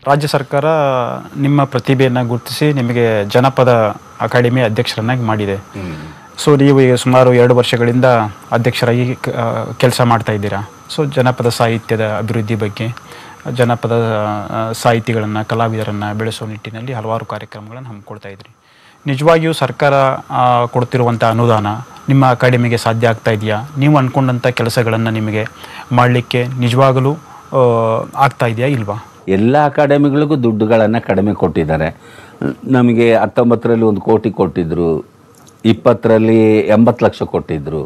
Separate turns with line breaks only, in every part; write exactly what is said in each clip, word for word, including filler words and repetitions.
ರಾಜ್ಯ ಸರ್ಕಾರ ನಿಮ್ಮ ಪ್ರತಿಭೆಯನ್ನು ಗುರುತಿಸಿ ನಿಮಗೆ ಜನಪದ ಅಕಾಡೆಮಿ ಅಧ್ಯಕ್ಷರನ್ನಾಗಿ ಮಾಡಿದೆ. ಸೊ ನೀವು ಈಗ ಸುಮಾರು ಎರಡು ವರ್ಷಗಳಿಂದ ಅಧ್ಯಕ್ಷರಾಗಿ ಕೆಲಸ ಮಾಡ್ತಾ ಇದ್ದೀರಾ. ಸೊ ಜನಪದ ಸಾಹಿತ್ಯದ ಅಭಿವೃದ್ಧಿ ಬಗ್ಗೆ, ಜನಪದ ಸಾಹಿತಿಗಳನ್ನು, ಕಲಾವಿದರನ್ನು ಬೆಳೆಸೋ ನಿಟ್ಟಿನಲ್ಲಿ ಹಲವಾರು ಕಾರ್ಯಕ್ರಮಗಳನ್ನು ಹಮ್ಮಿಕೊಳ್ತಾ ಇದ್ರಿ. ನಿಜವಾಗಿಯೂ ಸರ್ಕಾರ ಕೊಡ್ತಿರುವಂಥ ಅನುದಾನ ನಿಮ್ಮ ಅಕಾಡೆಮಿಗೆ ಸಾಧ್ಯ ಆಗ್ತಾ ಇದೆಯಾ? ನೀವು ಅಂದ್ಕೊಂಡಂಥ ಕೆಲಸಗಳನ್ನು ನಿಮಗೆ ಮಾಡಲಿಕ್ಕೆ ನಿಜವಾಗಲೂ ಆಗ್ತಾ ಇದೆಯಾ ಇಲ್ವಾ?
ಎಲ್ಲ ಅಕಾಡೆಮಿಗಳಿಗೂ ದುಡ್ಡುಗಳನ್ನು ಕಡಿಮೆ ಕೊಟ್ಟಿದ್ದಾರೆ. ನಮಗೆ ಹತ್ತೊಂಬತ್ತರಲ್ಲಿ ಒಂದು ಕೋಟಿ ಕೊಟ್ಟಿದ್ದರು, ಇಪ್ಪತ್ತರಲ್ಲಿ ಎಂಬತ್ತು ಲಕ್ಷ ಕೊಟ್ಟಿದ್ದರು,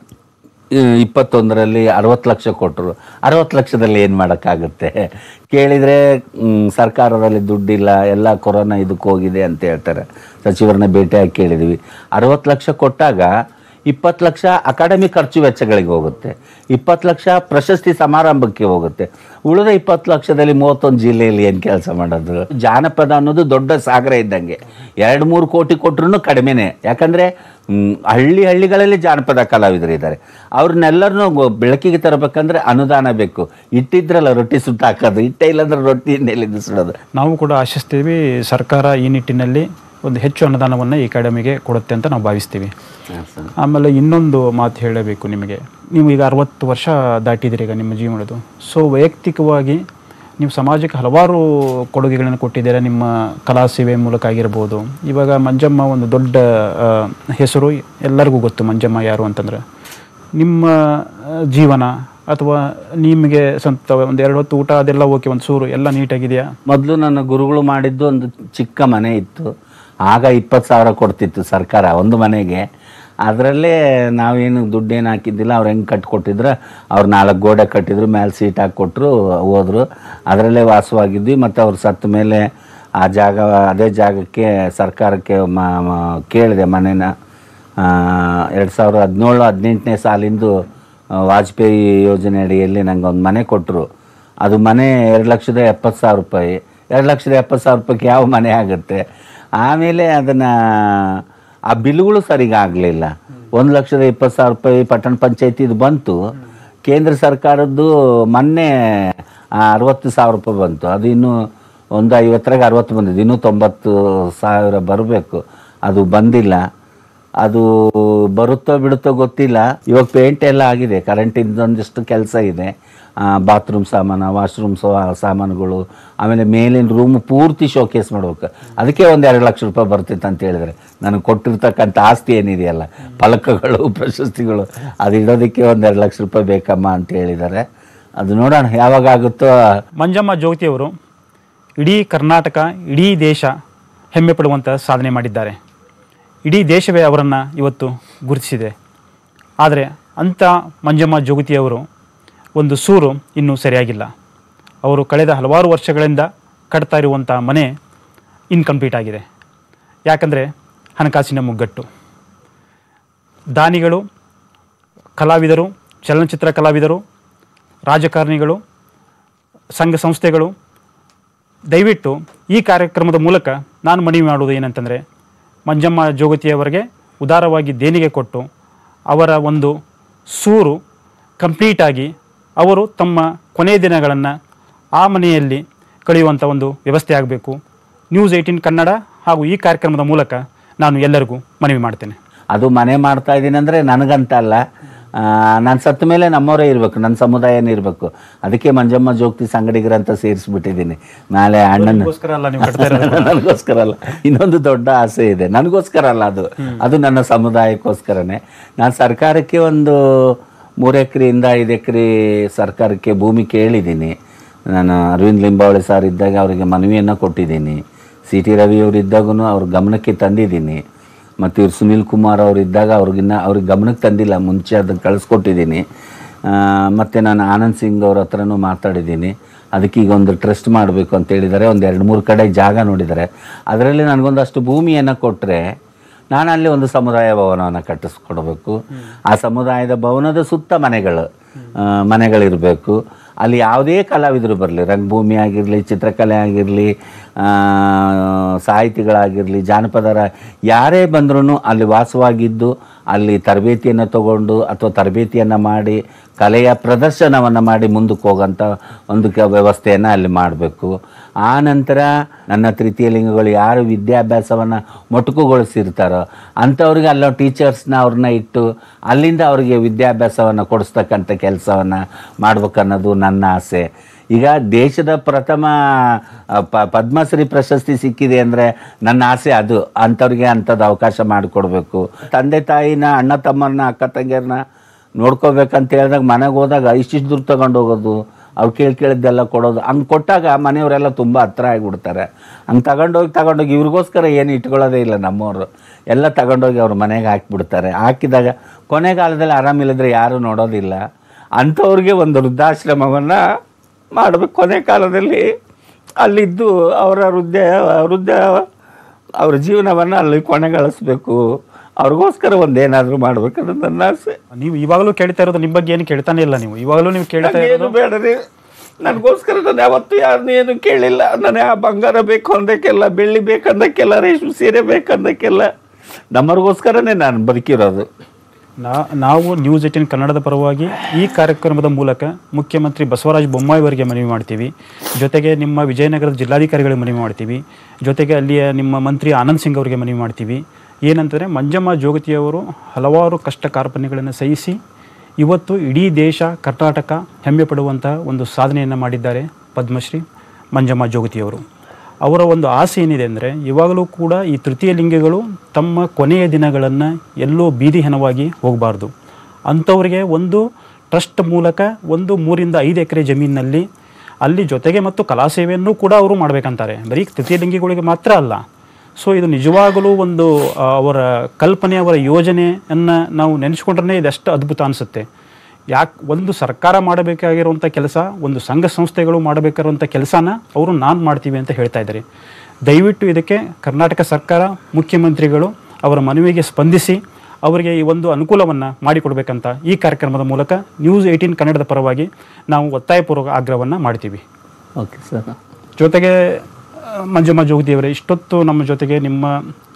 ಇಪ್ಪತ್ತೊಂದರಲ್ಲಿ ಅರವತ್ತು ಲಕ್ಷ ಕೊಟ್ಟರು. ಅರವತ್ತು ಲಕ್ಷದಲ್ಲಿ ಏನು ಮಾಡೋಕ್ಕಾಗುತ್ತೆ? ಕೇಳಿದರೆ ಸರ್ಕಾರದಲ್ಲಿ ದುಡ್ಡಿಲ್ಲ, ಎಲ್ಲ ಕೊರೋನಾ ಇದಕ್ಕೆ ಹೋಗಿದೆ ಅಂತ ಹೇಳ್ತಾರೆ. ಸಚಿವರನ್ನ ಭೇಟಿಯಾಗಿ ಕೇಳಿದ್ವಿ. ಅರವತ್ತು ಲಕ್ಷ ಕೊಟ್ಟಾಗ ಇಪ್ಪತ್ತು ಲಕ್ಷ ಅಕಾಡೆಮಿ ಖರ್ಚು ವೆಚ್ಚಗಳಿಗೆ ಹೋಗುತ್ತೆ, ಇಪ್ಪತ್ತು ಲಕ್ಷ ಪ್ರಶಸ್ತಿ ಸಮಾರಂಭಕ್ಕೆ ಹೋಗುತ್ತೆ. ಉಳಿದ ಇಪ್ಪತ್ತು ಲಕ್ಷದಲ್ಲಿ ಮೂವತ್ತೊಂದು ಜಿಲ್ಲೆಯಲ್ಲಿ ಏನು ಕೆಲಸ ಮಾಡೋದು? ಜಾನಪದ ಅನ್ನೋದು ದೊಡ್ಡ ಸಾಗರ ಇದ್ದಂಗೆ. ಎರಡು ಮೂರು ಕೋಟಿ ಕೊಟ್ಟರು ಕಡಿಮೆನೇ. ಯಾಕಂದರೆ ಹಳ್ಳಿ ಹಳ್ಳಿಗಳಲ್ಲಿ ಜಾನಪದ ಕಲಾವಿದರಿದ್ದಾರೆ. ಅವ್ರನ್ನೆಲ್ಲರನ್ನೂ ಬೆಳಕಿಗೆ ತರಬೇಕಂದ್ರೆ ಅನುದಾನ ಬೇಕು. ಇಟ್ಟಿದ್ರಲ್ಲ ರೊಟ್ಟಿ ಸುಟ್ಟು ಹಾಕೋದು, ಇಟ್ಟೇ ಇಲ್ಲಾಂದ್ರೆ ರೊಟ್ಟಿ ಎಲ್ಲಿಂದ ಸುಡೋದು.
ನಾವು ಕೂಡ ಆಶಿಸ್ತೀವಿ ಸರ್ಕಾರ ಈ ನಿಟ್ಟಿನಲ್ಲಿ ಒಂದು ಹೆಚ್ಚು ಅನುದಾನವನ್ನು ಈ ಅಕಾಡೆಮಿಗೆ ಕೊಡುತ್ತೆ ಅಂತ ನಾವು ಭಾವಿಸ್ತೀವಿ. ಆಮೇಲೆ ಇನ್ನೊಂದು ಮಾತು ಹೇಳಬೇಕು ನಿಮಗೆ. ನೀವು ಈಗ ಅರವತ್ತು ವರ್ಷ ದಾಟಿದ್ದೀರಿ ಈಗ ನಿಮ್ಮ ಜೀವನದ್ದು. ಸೊ ವೈಯಕ್ತಿಕವಾಗಿ ನೀವು ಸಮಾಜಕ್ಕೆ ಹಲವಾರು ಕೊಡುಗೆಗಳನ್ನು ಕೊಟ್ಟಿದ್ದೀರಾ, ನಿಮ್ಮ ಕಲಾ ಸೇವೆ ಮೂಲಕ ಆಗಿರ್ಬೋದು. ಇವಾಗ ಮಂಜಮ್ಮ ಒಂದು ದೊಡ್ಡ ಹೆಸರು, ಎಲ್ಲರಿಗೂ ಗೊತ್ತು ಮಂಜಮ್ಮ ಯಾರು ಅಂತಂದ್ರೆ. ನಿಮ್ಮ ಜೀವನ ಅಥವಾ ನಿಮಗೆ ಸ್ವಂತ ಒಂದು ಎರಡು ಹೊತ್ತು ಊಟ ಅದೆಲ್ಲ ಓಕೆ, ಒಂದು ಸೂರು ಎಲ್ಲ ನೀಟಾಗಿದೆಯಾ?
ಮೊದಲು ನನ್ನ ಗುರುಗಳು ಮಾಡಿದ್ದು ಒಂದು ಚಿಕ್ಕ ಮನೆ ಇತ್ತು. ಆಗ ಇಪ್ಪತ್ತು ಸಾವಿರ ಕೊಡ್ತಿತ್ತು ಸರ್ಕಾರ ಒಂದು ಮನೆಗೆ. ಅದರಲ್ಲೇ ನಾವೇನು ದುಡ್ಡೇನು ಹಾಕಿದ್ದಿಲ್ಲ. ಅವ್ರು ಹೆಂಗೆ ಕಟ್ಟಿಕೊಟ್ಟಿದ್ರೆ ಅವ್ರು ನಾಲ್ಕು ಗೋಡೆ ಕಟ್ಟಿದ್ರು, ಮೇಲೆ ಸೀಟ್ ಹಾಕ್ಕೊಟ್ರು, ಹೋದರು. ಅದರಲ್ಲೇ ವಾಸವಾಗಿದ್ವಿ. ಮತ್ತು ಅವ್ರು ಸತ್ತ ಮೇಲೆ ಆ ಜಾಗ, ಅದೇ ಜಾಗಕ್ಕೆ ಸರ್ಕಾರಕ್ಕೆ ಮ ಕೇಳಿದೆ ಮನೇನ. ಎರಡು ಸಾವಿರದ ಹದಿನೇಳು ಹದಿನೆಂಟನೇ ಸಾಲಿಂದು ವಾಜಪೇಯಿ ಯೋಜನೆ ಅಡಿಯಲ್ಲಿ ನಂಗೆ ಒಂದು ಮನೆ ಕೊಟ್ಟರು. ಅದು ಮನೆ ಎರಡು ಲಕ್ಷದ ಎಪ್ಪತ್ತು ಸಾವಿರ ರೂಪಾಯಿ. ಎರಡು ಲಕ್ಷದ ಎಪ್ಪತ್ತು ಸಾವಿರ ರೂಪಾಯಿಗೆ ಯಾವ ಮನೆ ಆಗುತ್ತೆ? ಆಮೇಲೆ ಅದನ್ನು ಆ ಬಿಲ್ಗಳು ಸರಿಗಾಗಲಿಲ್ಲ. ಒಂದು ಲಕ್ಷದ ಇಪ್ಪತ್ತು ಸಾವಿರ ರೂಪಾಯಿ ಪಟ್ಟಣ ಪಂಚಾಯತಿದು ಬಂತು. ಕೇಂದ್ರ ಸರ್ಕಾರದ್ದು ಮೊನ್ನೆ ಅರವತ್ತು ಸಾವಿರ ರೂಪಾಯಿ ಬಂತು. ಅದು ಇನ್ನೂ ಒಂದು ಐವತ್ತರಾಗ ಅರವತ್ತು ಬಂದಿದ್ದು, ಇನ್ನೂ ತೊಂಬತ್ತು ಸಾವಿರ ಬರಬೇಕು. ಅದು ಬಂದಿಲ್ಲ. ಅದು ಬರುತ್ತೋ ಬಿಡುತ್ತೋ ಗೊತ್ತಿಲ್ಲ. ಇವಾಗ ಪೇಂಟ್ ಎಲ್ಲ ಆಗಿದೆ, ಕರೆಂಟಿಂದ ಒಂದಿಷ್ಟು ಕೆಲಸ ಇದೆ. ಬಾತ್ರೂಮ್ ಸಾಮಾನು, ವಾಶ್ರೂಮ್ ಸಾಮಾನುಗಳು, ಆಮೇಲೆ ಮೇಲಿನ ರೂಮ್ ಪೂರ್ತಿ ಶೋಕೇಸ್ ಮಾಡ್ಬೇಕು. ಅದಕ್ಕೆ ಒಂದು ಎರಡು ಲಕ್ಷ ರೂಪಾಯಿ ಬರ್ತಿತ್ತು ಅಂತ ಹೇಳಿದರೆ, ನನಗೆ ಕೊಟ್ಟಿರ್ತಕ್ಕಂಥ ಆಸ್ತಿ ಏನಿದೆಯಲ್ಲ, ಫಲಕಗಳು, ಪ್ರಶಸ್ತಿಗಳು, ಅದು ಇಡೋದಕ್ಕೆ ಒಂದು ಎರಡು ಲಕ್ಷ ರೂಪಾಯಿ ಬೇಕಮ್ಮ ಅಂತ ಹೇಳಿದ್ದಾರೆ. ಅದು ನೋಡೋಣ ಯಾವಾಗ ಆಗುತ್ತೋ.
ಮಂಜಮ್ಮ ಜೋಗತಿಯವರು ಇಡೀ ಕರ್ನಾಟಕ, ಇಡೀ ದೇಶ ಹೆಮ್ಮೆ ಪಡುವಂಥ ಸಾಧನೆ ಮಾಡಿದ್ದಾರೆ. ಇಡೀ ದೇಶವೇ ಅವರನ್ನು ಇವತ್ತು ಗುರುತಿಸಿದೆ. ಆದರೆ ಅಂಥ ಮಂಜಮ್ಮ ಜೋಗತಿಯವರು ಒಂದು ಸೂರು ಇನ್ನೂ ಸರಿಯಾಗಿಲ್ಲ. ಅವರು ಕಳೆದ ಹಲವಾರು ವರ್ಷಗಳಿಂದ ಕಟ್ತಾ ಇರುವಂಥ ಮನೆ ಇನ್ಕಂಪ್ಲೀಟ್ ಆಗಿದೆ. ಯಾಕಂದರೆ ಹಣಕಾಸಿನ ಮುಗ್ಗಟ್ಟು. ದಾನಿಗಳು, ಕಲಾವಿದರು, ಚಲನಚಿತ್ರ ಕಲಾವಿದರು, ರಾಜಕಾರಣಿಗಳು, ಸಂಘ ಸಂಸ್ಥೆಗಳು ದಯವಿಟ್ಟು ಈ ಕಾರ್ಯಕ್ರಮದ ಮೂಲಕ ನಾನು ಮನವಿ ಮಾಡುವುದು ಏನಂತಂದರೆ, ಮಂಜಮ್ಮ ಜೋಗತಿಯವರಿಗೆ ಉದಾರವಾಗಿ ದೇಣಿಗೆ ಕೊಟ್ಟು ಅವರ ಒಂದು ಸೂರು ಕಂಪ್ಲೀಟಾಗಿ ಅವರು ತಮ್ಮ ಕೊನೆಯ ದಿನಗಳನ್ನು ಆ ಮನೆಯಲ್ಲಿ ಕಳೆಯುವಂಥ ಒಂದು ವ್ಯವಸ್ಥೆ ಆಗಬೇಕು. ನ್ಯೂಸ್ ಏಯ್ಟೀನ್ ಕನ್ನಡ ಹಾಗೂ ಈ ಕಾರ್ಯಕ್ರಮದ ಮೂಲಕ ನಾನು ಎಲ್ಲರಿಗೂ ಮನವಿ ಮಾಡ್ತೇನೆ.
ಅದು ಮನೆ ಮಾಡ್ತಾ ಇದ್ದೀನಿ ಅಂದರೆ ನನಗಂತ ಅಲ್ಲ, ನಾನು ಸತ್ತ ಮೇಲೆ ನಮ್ಮವರೇ ಇರಬೇಕು, ನನ್ನ ಸಮುದಾಯನೇ ಇರಬೇಕು. ಅದಕ್ಕೆ ಮಂಜಮ್ಮ ಜೋಗತಿ ಸಂಗಡಿಗರಂತ ಸೇರಿಸ್ಬಿಟ್ಟಿದ್ದೀನಿ. ನಾಳೆ ಅಣ್ಣನ ನನಗೋಸ್ಕರ ಅಲ್ಲ, ಇನ್ನೊಂದು ದೊಡ್ಡ ಆಸೆ ಇದೆ. ನನಗೋಸ್ಕರ ಅಲ್ಲ, ಅದು ಅದು ನನ್ನ ಸಮುದಾಯಕ್ಕೋಸ್ಕರನೇ. ನಾನು ಸರ್ಕಾರಕ್ಕೆ ಒಂದು ಮೂರು ಎಕರೆಯಿಂದ ಐದು ಎಕರೆ ಸರ್ಕಾರಕ್ಕೆ ಭೂಮಿ ಕೇಳಿದ್ದೀನಿ. ನಾನು ಅರವಿಂದ್ ಲಿಂಬಾವಳಿ ಸರ್ ಇದ್ದಾಗ ಅವರಿಗೆ ಮನವಿಯನ್ನು ಕೊಟ್ಟಿದ್ದೀನಿ. ಸಿ ಟಿ ರವಿಯವರು ಇದ್ದಾಗೂ ಅವ್ರ ಗಮನಕ್ಕೆ ತಂದಿದ್ದೀನಿ. ಮತ್ತು ಇವ್ರು ಸುನೀಲ್ ಕುಮಾರ್ ಅವರು ಇದ್ದಾಗ ಅವ್ರಿಗಿನ್ನ ಅವ್ರಿಗೆ ಗಮನಕ್ಕೆ ತಂದಿಲ್ಲ, ಮುಂಚೆ ಅದನ್ನು ಕಳಿಸ್ಕೊಟ್ಟಿದ್ದೀನಿ. ಮತ್ತು ನಾನು ಆನಂದ್ ಸಿಂಗ್ ಅವ್ರ ಹತ್ರನೂ ಮಾತಾಡಿದ್ದೀನಿ. ಅದಕ್ಕೆ ಈಗ ಒಂದು ಟ್ರಸ್ಟ್ ಮಾಡಬೇಕು ಅಂತ ಹೇಳಿದ್ದಾರೆ. ಒಂದು ಎರಡು ಮೂರು ಕಡೆ ಜಾಗ ನೋಡಿದ್ದಾರೆ. ಅದರಲ್ಲಿ ನನಗೊಂದಷ್ಟು ಭೂಮಿಯನ್ನು ಕೊಟ್ಟರೆ ನಾನು ಅಲ್ಲಿ ಒಂದು ಸಮುದಾಯ ಭವನವನ್ನು ಕಟ್ಟಿಸ್ಕೊಡ್ಬೇಕು. ಆ ಸಮುದಾಯದ ಭವನದ ಸುತ್ತ ಮನೆಗಳು ಮನೆಗಳಿರಬೇಕು. ಅಲ್ಲಿ ಯಾವುದೇ ಕಲಾವಿದರು ಬರಲಿ, ರಂಗಭೂಮಿ ಆಗಿರಲಿ, ಚಿತ್ರಕಲೆ ಆಗಿರಲಿ, ಸಾಹಿತಿಗಳಾಗಿರಲಿ, ಜಾನಪದರ ಯಾರೇ ಬಂದ್ರೂ ಅಲ್ಲಿ ವಾಸವಾಗಿದ್ದು ಅಲ್ಲಿ ತರಬೇತಿಯನ್ನು ತಗೊಂಡು ಅಥವಾ ತರಬೇತಿಯನ್ನು ಮಾಡಿ ಕಲೆಯ ಪ್ರದರ್ಶನವನ್ನು ಮಾಡಿ ಮುಂದಕ್ಕೆ ಹೋಗೋಂಥ ಒಂದು ಕ ವ್ಯವಸ್ಥೆಯನ್ನು ಅಲ್ಲಿ ಮಾಡಬೇಕು. ಆ ನಂತರ ನನ್ನ ತೃತೀಯ ಲಿಂಗಗಳು ಯಾರು ವಿದ್ಯಾಭ್ಯಾಸವನ್ನು ಮೊಟಕುಗೊಳಿಸಿರ್ತಾರೋ ಅಂಥವ್ರಿಗೆ ಅಲ್ಲೋ ಟೀಚರ್ಸ್ನ ಅವ್ರನ್ನ ಇಟ್ಟು ಅಲ್ಲಿಂದ ಅವರಿಗೆ ವಿದ್ಯಾಭ್ಯಾಸವನ್ನು ಕೊಡಿಸ್ತಕ್ಕಂಥ ಕೆಲಸವನ್ನು ಮಾಡ್ಬೇಕನ್ನೋದು ನನ್ನ ಆಸೆ. ಈಗ ದೇಶದ ಪ್ರಥಮ ಪ ಪದ್ಮಶ್ರೀ ಪ್ರಶಸ್ತಿ ಸಿಕ್ಕಿದೆ ಅಂದರೆ ನನ್ನ ಆಸೆ ಅದು. ಅಂಥವ್ರಿಗೆ ಅಂಥದ್ದು ಅವಕಾಶ ಮಾಡಿಕೊಡ್ಬೇಕು. ತಂದೆ ತಾಯಿನ, ಅಣ್ಣ ತಮ್ಮರನ್ನ, ಅಕ್ಕ ತಂಗಿಯರನ್ನ ನೋಡ್ಕೋಬೇಕಂತ ಹೇಳಿದಾಗ ಮನೆಗೆ ಹೋದಾಗ ಇಷ್ಟಿಷ್ಟು ದುಡ್ಡು ತಗೊಂಡು ಹೋಗೋದು, ಅವ್ರು ಕೇಳಿ ಕೇಳಿದ್ದೆಲ್ಲ ಕೊಡೋದು, ಹಂಗೆ ಕೊಟ್ಟಾಗ ಮನೆಯವರೆಲ್ಲ ತುಂಬ ಹತ್ರ ಆಗಿಬಿಡ್ತಾರೆ. ಹಂಗೆ ತಗೊಂಡೋಗಿ ತಗೊಂಡೋಗಿ ಇವ್ರಿಗೋಸ್ಕರ ಏನು ಇಟ್ಕೊಳ್ಳೋದೇ ಇಲ್ಲ ನಮ್ಮವರು. ಎಲ್ಲ ತಗೊಂಡೋಗಿ ಅವ್ರ ಮನೆಗೆ ಹಾಕಿಬಿಡ್ತಾರೆ. ಹಾಕಿದಾಗ ಕೊನೆಗಾಲದಲ್ಲಿ ಆರಾಮಿಲ್ಲದ್ರೆ ಯಾರೂ ನೋಡೋದಿಲ್ಲ. ಅಂಥವ್ರಿಗೆ ಒಂದು ವೃದ್ಧಾಶ್ರಮವನ್ನು ಮಾಡಬೇಕು. ಕೊನೆ ಕಾಲದಲ್ಲಿ ಅಲ್ಲಿದ್ದು ಅವರ ವೃದ್ಧ ವೃದ್ಧ ಅವ್ರ ಜೀವನವನ್ನು ಅಲ್ಲಿ ಕೊನೆಗಳಿಸ್ಬೇಕು. ಅವ್ರಿಗೋಸ್ಕರ ಒಂದೇನಾದರೂ ಮಾಡ್ಬೇಕನ್ನೋದು ನನ್ನ ಆಸೆ.
ನೀವು ಇವಾಗಲೂ ಕೇಳ್ತಾ ಇರೋದು ನಿಮ್ಮ ಬಗ್ಗೆ ಏನು ಕೇಳ್ತಾನೆ ಇಲ್ಲ. ನೀವು ಇವಾಗಲೂ ನೀವು ಕೇಳ್ತಾ ಇರೋದು
ಬೇಡ ರೀ, ನನಗೋಸ್ಕರ ನಾನು ಯಾವತ್ತೂ ಯಾರನ್ನೂ ಏನು ಕೇಳಿಲ್ಲ. ನಾನು ಆ ಬಂಗಾರ ಬೇಕು ಅಂದಕ್ಕೆಲ್ಲ, ಬೆಳ್ಳಿ ಬೇಕಂದಕ್ಕೆಲ್ಲ, ರೇಷ್ಮೆ ಸೀರೆ ಬೇಕಂದಕ್ಕೆಲ್ಲ ನಮ್ಮರಿಗೋಸ್ಕರನೇ ನಾನು ಬದುಕಿರೋದು.
ನಾ ನಾವು ನ್ಯೂಸ್ ಏಟೀನ್ ಕನ್ನಡದ ಪರವಾಗಿ ಈ ಕಾರ್ಯಕ್ರಮದ ಮೂಲಕ ಮುಖ್ಯಮಂತ್ರಿ ಬಸವರಾಜ ಬೊಮ್ಮಾಯಿ ಅವರಿಗೆ ಮನವಿ ಮಾಡ್ತೀವಿ. ಜೊತೆಗೆ ನಿಮ್ಮ ವಿಜಯನಗರದ ಜಿಲ್ಲಾಧಿಕಾರಿಗಳಿಗೆ ಮನವಿ ಮಾಡ್ತೀವಿ. ಜೊತೆಗೆ ಅಲ್ಲಿಯ ನಿಮ್ಮ ಮಂತ್ರಿ ಆನಂದ್ ಸಿಂಗ್ ಅವರಿಗೆ ಮನವಿ ಮಾಡ್ತೀವಿ. ಏನಂತಂದರೆ ಮಂಜಮ್ಮ ಜೋಗತಿಯವರು ಹಲವಾರು ಕಷ್ಟ ಕಾರ್ಪಣ್ಯಗಳನ್ನು ಸಹಿಸಿ ಇವತ್ತು ಇಡೀ ದೇಶ, ಕರ್ನಾಟಕ ಹೆಮ್ಮೆ ಪಡುವಂಥ ಒಂದು ಸಾಧನೆಯನ್ನು ಮಾಡಿದ್ದಾರೆ ಪದ್ಮಶ್ರೀ ಮಂಜಮ್ಮ ಜೋಗತಿಯವರು. ಅವರ ಒಂದು ಆಸೆ ಏನಿದೆ ಅಂದರೆ ಇವಾಗಲೂ ಕೂಡ ಈ ತೃತೀಯ ಲಿಂಗಿಗಳು ತಮ್ಮ ಕೊನೆಯ ದಿನಗಳನ್ನು ಎಲ್ಲೋ ಬೀದಿ ಹೆಣವಾಗಿ ಹೋಗಬಾರ್ದು. ಅಂಥವರಿಗೆ ಒಂದು ಟ್ರಸ್ಟ್ ಮೂಲಕ ಒಂದು ಮೂರಿಂದ ಐದು ಎಕರೆ ಜಮೀನಿನಲ್ಲಿ ಅಲ್ಲಿ ಜೊತೆಗೆ ಮತ್ತು ಕಲಾ ಸೇವೆಯನ್ನು ಕೂಡ ಅವರು ಮಾಡಬೇಕಂತಾರೆ. ಬರೀ ತೃತೀಯ ಲಿಂಗಿಗಳಿಗೆ ಮಾತ್ರ ಅಲ್ಲ. ಸೊ ಇದು ನಿಜವಾಗಲೂ ಒಂದು ಅವರ ಕಲ್ಪನೆ, ಅವರ ಯೋಜನೆಯನ್ನು ನಾವು ನೆನೆಸ್ಕೊಂಡ್ರೆ ಇದೆಷ್ಟು ಅದ್ಭುತ ಅನಿಸುತ್ತೆ. ಯಾಕೆ ಒಂದು ಸರ್ಕಾರ ಮಾಡಬೇಕಾಗಿರುವಂಥ ಕೆಲಸ, ಒಂದು ಸಂಘ ಸಂಸ್ಥೆಗಳು ಮಾಡಬೇಕಾಗಿರುವಂಥ ಕೆಲಸನ ಅವರು ನಾನು ಮಾಡ್ತೀವಿ ಅಂತ ಹೇಳ್ತಾ ಇದ್ದಾರೆ. ದಯವಿಟ್ಟು ಇದಕ್ಕೆ ಕರ್ನಾಟಕ ಸರ್ಕಾರ, ಮುಖ್ಯಮಂತ್ರಿಗಳು ಅವರ ಮನವಿಗೆ ಸ್ಪಂದಿಸಿ ಅವರಿಗೆ ಈ ಒಂದು ಅನುಕೂಲವನ್ನು ಮಾಡಿಕೊಡ್ಬೇಕಂತ ಈ ಕಾರ್ಯಕ್ರಮದ ಮೂಲಕ ನ್ಯೂಸ್ ಏಟೀನ್ ಕನ್ನಡದ ಪರವಾಗಿ ನಾವು ಒತ್ತಾಯಪೂರ್ವಕ ಆಗ್ರಹವನ್ನು ಮಾಡ್ತೀವಿ.
Okay sir.
ಜೊತೆಗೆ ಮಂಜಮ್ಮ ಜೋಗತಿಯವರೇ, ಇಷ್ಟೊತ್ತು ನಮ್ಮ ಜೊತೆಗೆ ನಿಮ್ಮ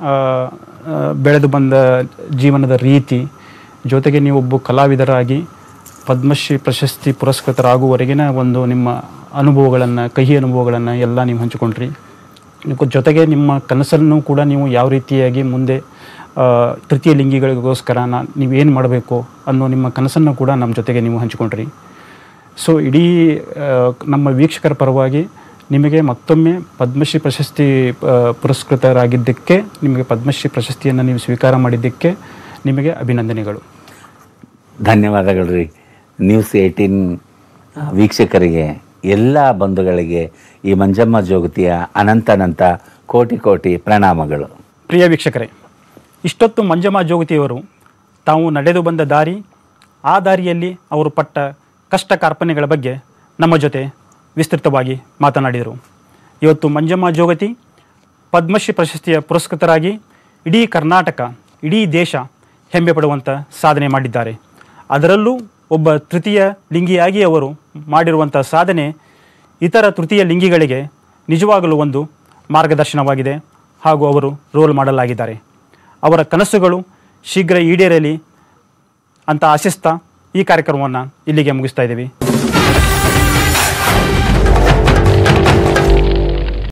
ಬೆಳೆದು ಬಂದ ಜೀವನದ ರೀತಿ, ಜೊತೆಗೆ ನೀವೊಬ್ಬ ಕಲಾವಿದರಾಗಿ ಪದ್ಮಶ್ರೀ ಪ್ರಶಸ್ತಿ ಪುರಸ್ಕೃತರಾಗುವವರೆಗಿನ ಒಂದು ನಿಮ್ಮ ಅನುಭವಗಳನ್ನು, ಕಹಿ ಅನುಭವಗಳನ್ನು ಎಲ್ಲ ನೀವು ಹಂಚಿಕೊಂಡ್ರಿ. ಜೊತೆಗೆ ನಿಮ್ಮ ಕನಸನ್ನು ಕೂಡ ನೀವು ಯಾವ ರೀತಿಯಾಗಿ ಮುಂದೆ ತೃತೀಯ ಲಿಂಗಿಗಳಿಗೋಸ್ಕರ ನಾ ನೀವೇನು ಮಾಡಬೇಕು ಅನ್ನೋ ನಿಮ್ಮ ಕನಸನ್ನು ಕೂಡ ನಮ್ಮ ಜೊತೆಗೆ ನೀವು ಹಂಚಿಕೊಂಡ್ರಿ. ಸೊ ಇಡೀ ನಮ್ಮ ವೀಕ್ಷಕರ ಪರವಾಗಿ ನಿಮಗೆ ಮತ್ತೊಮ್ಮೆ ಪದ್ಮಶ್ರೀ ಪ್ರಶಸ್ತಿ ಪುರಸ್ಕೃತರಾಗಿದ್ದಕ್ಕೆ, ನಿಮಗೆ ಪದ್ಮಶ್ರೀ ಪ್ರಶಸ್ತಿಯನ್ನು ನೀವು ಸ್ವೀಕಾರ ಮಾಡಿದ್ದಕ್ಕೆ ನಿಮಗೆ ಅಭಿನಂದನೆಗಳು.
ಧನ್ಯವಾದಗಳು ರೀ. ನ್ಯೂಸ್ ಏಟೀನ್ ವೀಕ್ಷಕರಿಗೆ, ಎಲ್ಲ ಬಂಧುಗಳಿಗೆ ಈ ಮಂಜಮ್ಮ ಜೋಗತಿಯ ಅನಂತನಂತ ಕೋಟಿ ಕೋಟಿ ಪ್ರಣಾಮಗಳು.
ಪ್ರಿಯ ವೀಕ್ಷಕರೇ, ಇಷ್ಟೊತ್ತು ಮಂಜಮ್ಮ ಜೋಗತಿಯವರು ತಾವು ನಡೆದು ಬಂದ ದಾರಿ, ಆ ದಾರಿಯಲ್ಲಿ ಅವರು ಪಟ್ಟ ಕಷ್ಟ ಕಾರ್ಪಣ್ಯಗಳ ಬಗ್ಗೆ ನಮ್ಮ ಜೊತೆ ವಿಸ್ತೃತವಾಗಿ ಮಾತನಾಡಿದರು. ಇವತ್ತು ಮಂಜಮ್ಮ ಜೋಗತಿ ಪದ್ಮಶ್ರೀ ಪ್ರಶಸ್ತಿಯ ಪುರಸ್ಕೃತರಾಗಿ ಇಡೀ ಕರ್ನಾಟಕ, ಇಡೀ ದೇಶ ಹೆಮ್ಮೆ ಪಡುವಂಥ ಸಾಧನೆ ಮಾಡಿದ್ದಾರೆ. ಅದರಲ್ಲೂ ಒಬ್ಬ ತೃತೀಯ ಲಿಂಗಿಯಾಗಿ ಅವರು ಮಾಡಿರುವಂಥ ಸಾಧನೆ ಇತರ ತೃತೀಯ ಲಿಂಗಿಗಳಿಗೆ ನಿಜವಾಗಲೂ ಒಂದು ಮಾರ್ಗದರ್ಶನವಾಗಿದೆ ಹಾಗೂ ಅವರು ರೋಲ್ ಮಾಡೆಲ್ ಆಗಿದ್ದಾರೆ. ಅವರ ಕನಸುಗಳು ಶೀಘ್ರ ಈಡೇರಲಿ ಅಂತ ಆಶಿಸ್ತಾ ಈ ಕಾರ್ಯಕ್ರಮವನ್ನು ಇಲ್ಲಿಗೆ ಮುಗಿಸ್ತಾ ಇದ್ದೀವಿ.